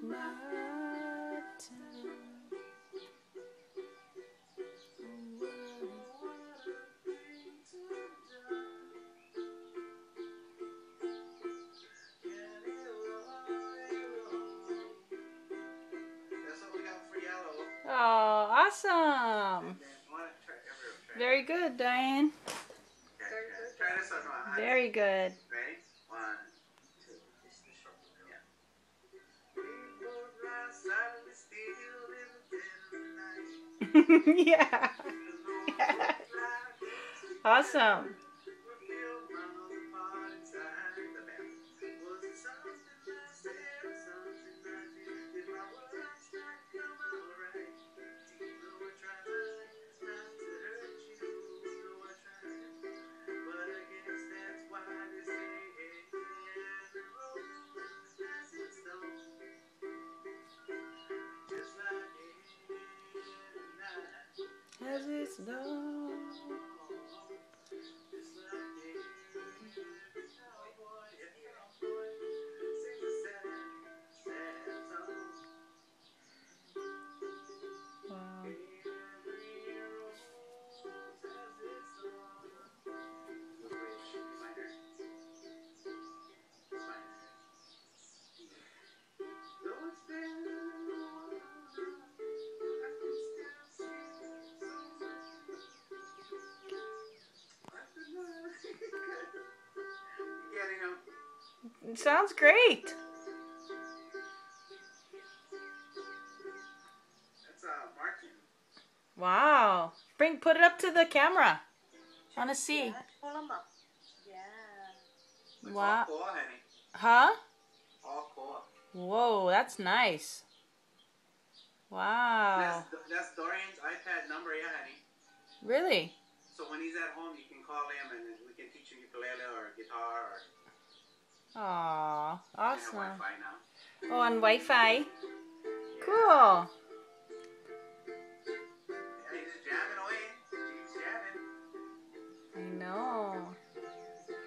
Oh, awesome. Very good, Diane. Very good. Ready? 1, 2. This is the short one. Yeah. Yeah. Awesome. As it's done. Wow. It sounds great. That's Martin. Wow. Put it up to the camera. I want to see. Yeah. Wow. All cool, honey. Huh? All cool. Whoa, that's nice. Wow. That's Dorian's iPad number, yeah, honey. Really? So when he's at home, you can call him and we can teach you ukulele or guitar or... Aw, awesome. Wi-Fi now. Oh, on Wi-Fi? Cool.